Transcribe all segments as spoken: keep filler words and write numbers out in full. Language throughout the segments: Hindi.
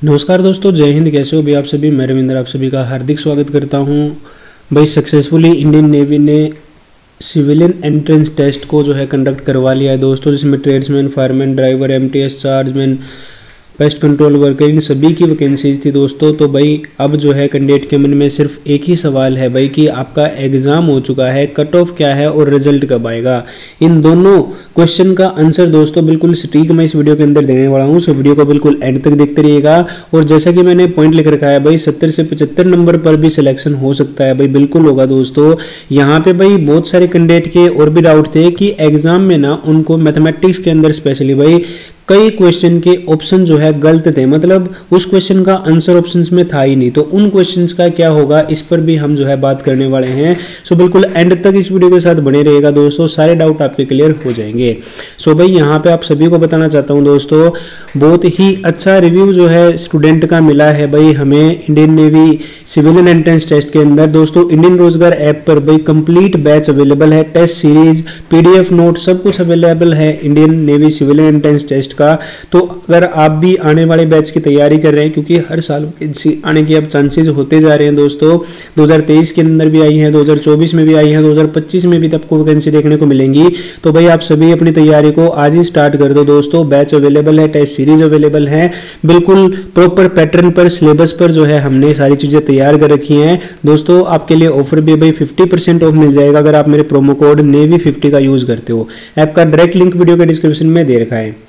नमस्कार दोस्तों, जय हिंद। कैसे हो भी आप सभी? मैं रविंद्र आप सभी का हार्दिक स्वागत करता हूं। भाई सक्सेसफुली इंडियन नेवी ने सिविलियन एंट्रेंस टेस्ट को जो है कंडक्ट करवा लिया है दोस्तों, जिसमें tradesman, fireman, driver, MTS, chargeman, pest control worker, इन सभी की वैकेंसीज थी दोस्तों। तो भाई अब जो है कैंडिडेट के मन में सिर्फ एक ही सवाल है भाई कि आपका एग्ज़ाम हो चुका है, कट ऑफ क्या है और रिजल्ट कब आएगा। इन दोनों क्वेश्चन का आंसर दोस्तों बिल्कुल सटीक मैं इस वीडियो के अंदर देने वाला हूँ, सो वीडियो को बिल्कुल एंड तक देखते रहिएगा। और जैसा कि मैंने पॉइंट लिख रखा है भाई, सत्तर से पचहत्तर नंबर पर भी सिलेक्शन हो सकता है भाई, बिल्कुल होगा दोस्तों। यहाँ पे भाई बहुत सारे कैंडिडेट के और भी डाउट थे कि एग्जाम में ना उनको मैथमेटिक्स के अंदर स्पेशली भाई कई क्वेश्चन के ऑप्शन जो है गलत थे, मतलब उस क्वेश्चन का आंसर ऑप्शंस में था ही नहीं। तो उन क्वेश्चंस का क्या होगा, इस पर भी हम जो है बात करने वाले हैं। सो बिल्कुल एंड तक इस वीडियो के साथ बने रहिएगा दोस्तों, सारे डाउट आपके क्लियर हो जाएंगे। सो भाई यहाँ पे आप सभी को बताना चाहता हूँ दोस्तों, बहुत ही अच्छा रिव्यू जो है स्टूडेंट का मिला है भाई हमें Indian navy civilian entrance test के अंदर। दोस्तों इंडियन रोजगार ऐप पर भाई कंप्लीट बैच अवेलेबल है, टेस्ट सीरीज, पीडीएफ नोट सब कुछ अवेलेबल है Indian navy civilian entrance test का। तो अगर आप भी आने वाले बैच की तैयारी कर रहे हैं, क्योंकि हर साल आने के अब चांसेस होते जा रहे हैं दोस्तों, दो हज़ार तेईस के अंदर भी आई है, दो हज़ार चौबीस में भी आई है, दो हज़ार पच्चीस में भी आपको वैकेंसी देखने को मिलेंगी। तो भाई आप सभी अपनी तैयारी को आज ही स्टार्ट कर दो दोस्तों। बैच अवेलेबल है, टेस्ट सीरीज अवेलेबल है, बिल्कुल प्रॉपर पैटर्न पर, सिलेबस पर जो है हमने सारी चीजें तैयार कर रखी हैं दोस्तों। आपके लिए ऑफर भी भाई फिफ्टी परसेंट ऑफ मिल जाएगा अगर आप मेरे प्रोमो कोड नेवी फिफ्टी का यूज करते हो। ऐप का डायरेक्ट लिंक वीडियो के डिस्क्रिप्शन में दे रखा है।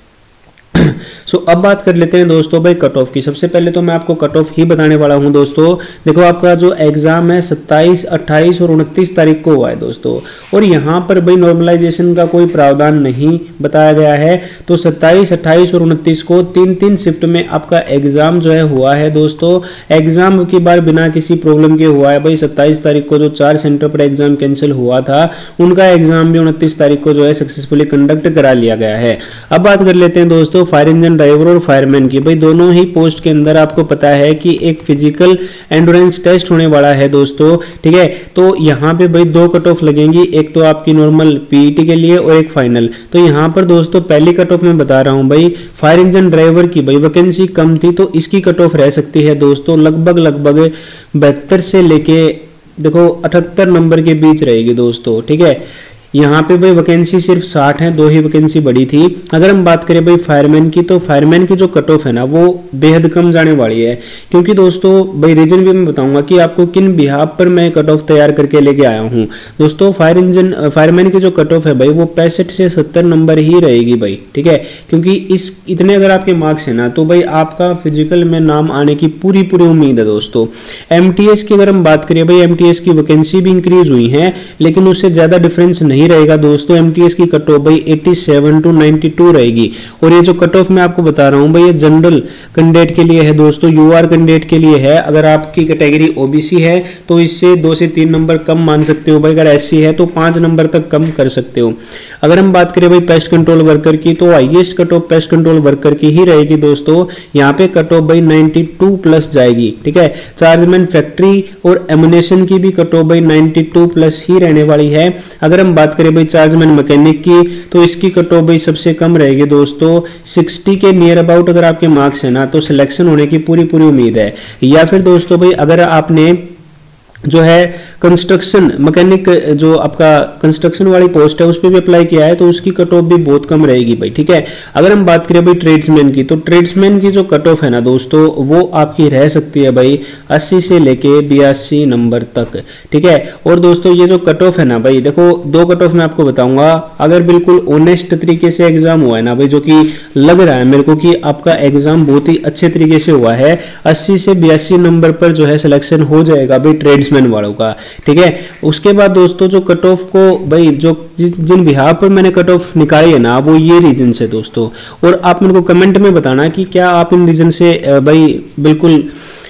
सो so, अब बात कर लेते हैं दोस्तों भाई कट ऑफ की। सबसे पहले तो मैं आपको कट ऑफ ही बताने वाला हूं दोस्तों। देखो आपका जो एग्जाम है सत्ताईस, अट्ठाईस और उनतीस तारीख को हुआ है दोस्तों, और यहां पर भाई नॉर्मलाइजेशन का कोई प्रावधान नहीं बताया गया है। तो सत्ताईस, अट्ठाईस और उनतीस को तीन तीन शिफ्ट में आपका एग्जाम जो है हुआ है दोस्तों। एग्जाम की बार बिना किसी प्रॉब्लम के हुआ है भाई। सत्ताईस तारीख को जो चार सेंटर पर एग्जाम कैंसिल हुआ था, उनका एग्जाम भी उनतीस तारीख को जो है सक्सेसफुली कंडक्ट करा लिया गया है। अब बात कर लेते हैं दोस्तों फायर इंजन ड्राइवर और फायरमैन की। भाई दोनों ही पोस्ट के अंदर आपको पता है कि एक फिजिकल एंडोरेंस टेस्ट होने वाला है दोस्तों, ठीक है। तो यहाँ पे भाई दो कट ऑफ लगेंगी, एक तो आपकी नॉर्मल पीईटी के लिए और एक फाइनल। तो यहाँ पर दोस्तों पहली कट ऑफ मैं बता रहा हूँ भाई, फायर इंजन ड्राइवर की भाई वैकेंसी कम थी, तो इसकी कट ऑफ रह सकती है दोस्तों लगभग लगभग बहत्तर से लेके देखो अठहत्तर नंबर के बीच रहेगी दोस्तों, ठीक है। यहाँ पे भाई वैकेंसी सिर्फ साठ है, दो ही वैकेंसी बड़ी थी। अगर हम बात करें भाई फायरमैन की, तो फायरमैन की जो कट ऑफ है ना वो बेहद कम जाने वाली है, क्योंकि दोस्तों भाई रीजन भी मैं बताऊंगा कि आपको किन बिहाफ पर मैं कट ऑफ तैयार करके लेके आया हूँ दोस्तों। फायर इंजन फायरमैन की जो कट ऑफ है भाई वो पैंसठ से सत्तर नंबर ही रहेगी भाई, ठीक है। क्योंकि इस इतने अगर आपके मार्क्स है ना, तो भाई आपका फिजिकल में नाम आने की पूरी पूरी उम्मीद है दोस्तों। एमटीएस की अगर हम बात करें भाई, एमटीएस की वैकेंसी भी इंक्रीज हुई है, लेकिन उससे ज्यादा डिफरेंस नहीं रहेगा दोस्तों। एमटीएस की कट ऑफ भाई सत्तासी टू बानवे रहेगी। और ये जो कट ऑफ मैं आपको बता रहा हूं भाई, ये जनरल कैंडिडेट के लिए है दोस्तों, यूआर कैंडिडेट के लिए है। अगर आपकी कैटेगरी ओबीसी है तो इससे दो से तीन नंबर कम मान सकते हो भाई, अगर एससी है तो पांच नंबर तक कम कर सकते हो। अगर हम बात करें भाई पेस्ट कंट्रोल वर्कर की, तो highest cut off pest control worker की ही रहेगी दोस्तों। यहाँ पे कट ऑफ भाई बानवे प्लस जाएगी, ठीक है। चार्जमैन फैक्ट्री और एमुनेशन की भी कट ऑफ भाई बानवे प्लस ही रहने वाली है। अगर हम बात करें भाई चार्जमैन मैकेनिक की, तो इसकी कट ऑफ भाई सबसे कम रहेगी दोस्तों, साठ के नियर अबाउट अगर आपके मार्क्स है ना, तो सिलेक्शन होने की पूरी पूरी उम्मीद है। या फिर दोस्तों भाई अगर आपने जो है कंस्ट्रक्शन मैकेनिक, जो आपका कंस्ट्रक्शन वाली पोस्ट है उस पर भी अप्लाई किया है, तो उसकी कट ऑफ भी बहुत कम रहेगी भाई, ठीक है। अगर हम बात करें भाई ट्रेड्समैन की, तो ट्रेड्समैन की जो कट ऑफ है ना दोस्तों, वो आपकी रह सकती है भाई अस्सी से लेके बयासी नंबर तक, ठीक है। और दोस्तों ये जो कट ऑफ है ना भाई, देखो दो कट ऑफ मैं आपको बताऊंगा। अगर बिल्कुल ऑनेस्ट तरीके से एग्जाम हुआ है ना भाई, जो कि लग रहा है मेरे को कि आपका एग्जाम बहुत ही अच्छे तरीके से हुआ है, अस्सी से बयासी नंबर पर जो है सिलेक्शन हो जाएगा भाई ट्रेड्स वालों का, ठीक है। उसके बाद दोस्तों जो कट ऑफ को भाई जो जिन बिहार पर मैंने कट ऑफ निकाली है ना, वो ये रीजन से दोस्तों। और आप मेरे को कमेंट में बताना कि क्या आप इन रीजन से भाई बिल्कुल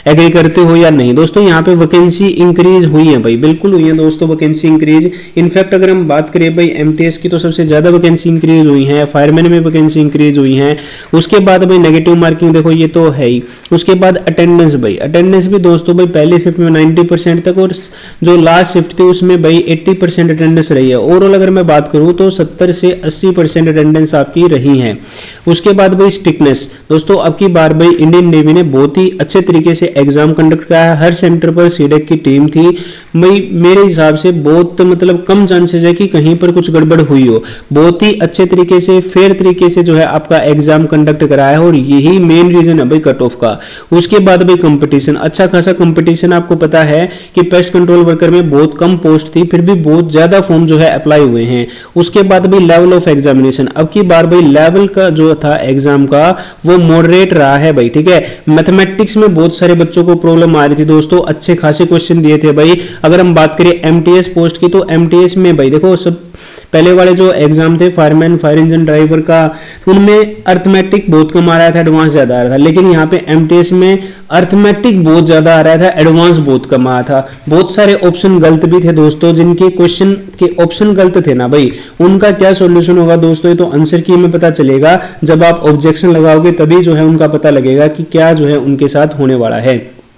एग्री करते हो या नहीं दोस्तों। यहाँ पे वैकेंसी इंक्रीज हुई है भाई, बिल्कुल हुई है दोस्तों वैकेंसी इंक्रीज। इनफैक्ट अगर हम बात करें भाई एमटीएस की तो सबसे ज्यादा वैकेंसी इंक्रीज हुई है, फायरमैन में वैकेंसी इंक्रीज हुई है। उसके बाद भाई नेगेटिव मार्किंग देखो ये तो है ही। उसके बाद अटेंडेंस भाई, अटेंडेंस भी दोस्तों भाई पहली शिफ्ट में नाइन्टी परसेंट तक और जो लास्ट शिफ्ट थी उसमें भाई एट्टी परसेंट अटेंडेंस रही है। ओवरऑल अगर मैं बात करूं तो सत्तर से अस्सी परसेंट अटेंडेंस आपकी रही है। उसके बाद भाई स्ट्रिक्टनेस दोस्तों, अब की बार भाई इंडियन नेवी ने बहुत ही अच्छे तरीके से एग्जाम कंडक्ट किया है। हर सेंटर पर सीडेक की टीम थी भाई, मेरे हिसाब से बहुत मतलब कम चांसेस है कि कहीं पर कुछ गड़बड़ हुई हो। बहुत ही अच्छे तरीके से फेयर तरीके से जो है आपका एग्जाम कंडक्ट कराया है और यही मेन रीजन है भाई कट ऑफ का। उसके बाद भाई कंपटीशन, अच्छा खासा कंपटीशन, आपको पता है कि पेस्ट कंट्रोल वर्कर में बहुत कम पोस्ट थी फिर भी बहुत ज्यादा फॉर्म जो है अप्लाई हुए हैं। उसके बाद भाई लेवल ऑफ एग्जामिनेशन, अब की बार भाई लेवल का जो था एग्जाम का वो मॉडरेट रहा है भाई, ठीक है। मैथमेटिक्स में बहुत सारे बच्चों को प्रॉब्लम आ रही थी दोस्तों, अच्छे खासे क्वेश्चन दिए थे भाई। अगर हम बात करें एमटीएस पोस्ट की तो एमटीएस में भाई देखो सब पहले वाले जो एग्जाम थे फायरमैन फायर इंजन ड्राइवर का, उनमें अर्थमेटिक बहुत कम आ रहा था, एडवांस ज्यादा आ रहा था। लेकिन यहाँ पे एमटीएस में अर्थमेटिक बहुत ज्यादा आ रहा था, एडवांस बहुत कम आ रहा था। बहुत सारे ऑप्शन गलत भी थे दोस्तों, जिनके क्वेश्चन के ऑप्शन गलत थे ना भाई, उनका क्या सॉल्यूशन होगा दोस्तों, ये तो आंसर की में पता चलेगा। जब आप ऑब्जेक्शन लगाओगे तभी जो है उनका पता लगेगा कि क्या जो है उनके साथ होने वाला है।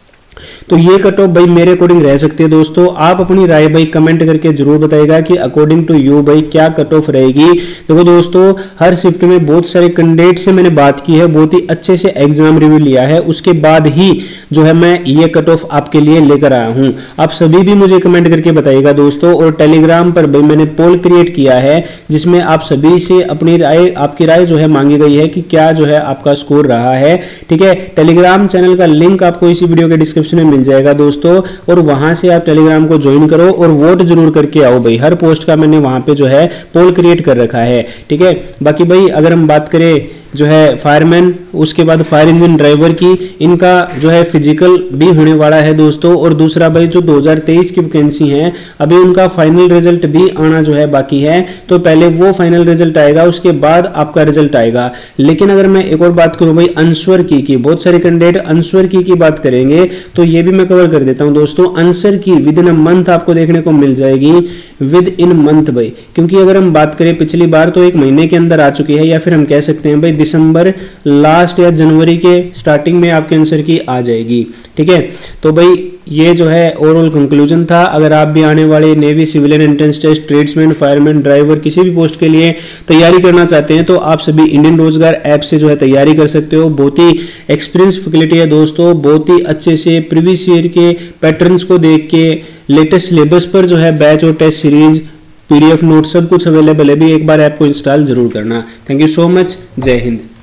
तो ये कट ऑफ भाई मेरे अकॉर्डिंग रह सकती है दोस्तों। आप अपनी राय भाई कमेंट करके जरूर बताइएगा कि अकॉर्डिंग टू यू भाई क्या कट ऑफ रहेगी। देखो दोस्तों हर शिफ्ट में बहुत सारे कैंडिडेट से मैंने बात की है, बहुत ही अच्छे से एग्जाम रिव्यू लिया है, उसके बाद ही जो है मैं ये कट ऑफ आपके लिए लेकर आया हूं। आप सभी भी मुझे कमेंट करके बताइएगा दोस्तों। और टेलीग्राम पर भाई मैंने पोल क्रिएट किया है जिसमें आप सभी से अपनी राय, आपकी राय जो है मांगी गई है कि क्या जो है आपका स्कोर रहा है, ठीक है। टेलीग्राम चैनल का लिंक आपको इसी वीडियो के डिस्क्रिप्शन में मिल जाएगा दोस्तों, और वहां से आप टेलीग्राम को ज्वाइन करो और वोट जरूर करके आओ भाई। हर पोस्ट का मैंने वहां पे जो है पोल क्रिएट कर रखा है, ठीक है। बाकी भाई अगर हम बात करें जो है फायरमैन, उसके बाद फायर इंजन ड्राइवर की, इनका जो है फिजिकल भी होने वाला है दोस्तों। और दूसरा भाई जो दो हज़ार तेईस की वैकेंसी है अभी उनका फाइनल रिजल्ट भी आना जो है बाकी है, तो पहले वो फाइनल रिजल्ट आएगा उसके बाद आपका रिजल्ट आएगा। लेकिन अगर मैं एक और बात करूं भाई आंसर की की बहुत सारे कैंडिडेट आंसर की की बात करेंगे तो ये भी मैं कवर कर देता हूं दोस्तों। आंसर की विद इन अ मंथ आपको देखने को मिल जाएगी, विद इन मंथ भाई, क्योंकि अगर हम बात करें पिछली बार तो एक महीने के अंदर आ चुकी है, या फिर हम कह सकते हैं भाई दिसंबर लास्ट या जनवरी के स्टार्टिंग में आपके आंसर की आ जाएगी, ठीक है। तो भाई ये जो है ओवरऑल कंक्लूजन था। अगर आप भी आने वाले navy civilian entrance test, tradesman, fireman, driver किसी भी पोस्ट के लिए तैयारी करना चाहते हैं तो आप सभी इंडियन रोजगार ऐप से जो है तैयारी कर सकते हो। बहुत ही एक्सपीरियंस फैकल्टी है दोस्तों, बहुत ही अच्छे से प्रीवियस ईयर के पैटर्न्स को देख के लेटेस्ट सिलेबस पर जो है बैच और टेस्ट सीरीज, पीडीएफ नोट सब कुछ अवेलेबल है भी। एक बार ऐप को इंस्टॉल जरूर करना। थैंक यू सो मच, जय हिंद।